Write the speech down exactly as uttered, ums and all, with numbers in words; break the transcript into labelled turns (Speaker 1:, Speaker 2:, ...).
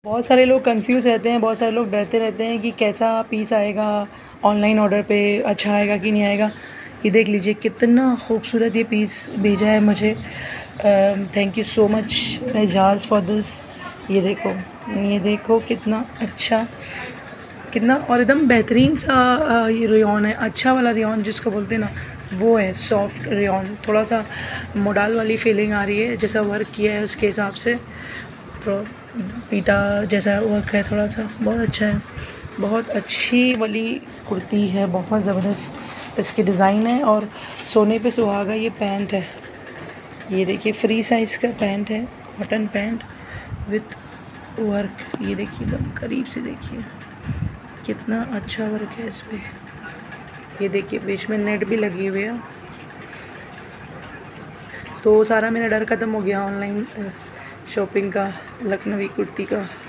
Speaker 1: बहुत सारे लोग कंफ्यूज रहते हैं, बहुत सारे लोग डरते रहते हैं कि कैसा पीस आएगा ऑनलाइन ऑर्डर पे, अच्छा आएगा कि नहीं आएगा। ये देख लीजिए कितना खूबसूरत ये पीस भेजा है मुझे। Thank you so much Ejaz for this. ये देखो, ये देखो कितना अच्छा, कितना और एकदम बेहतरीन सा अ, ये रेयॉन है, अच्छा वाला रेयॉन जिसको बोलते हैं ना, वो है सॉफ्ट रेयॉन। थोड़ा सा मोडाल वाली फीलिंग आ रही है, जैसा वर्क किया है उसके हिसाब से, तो पीटा जैसा वर्क है थोड़ा सा, बहुत अच्छा है। बहुत अच्छी वाली कुर्ती है, बहुत ज़बरदस्त इसकी डिज़ाइन है। और सोने पे सुहागा ये पैंट है। ये देखिए फ्री साइज़ का पैंट है, कॉटन पैंट विथ वर्क। ये देखिए एकदम करीब से देखिए कितना अच्छा वर्क है इस पे। ये देखिए बीच में नेट भी लगी हुई है। तो सारा मेरा डर ख़त्म हो गया ऑनलाइन शॉपिंग का, लखनवी कुर्ती का।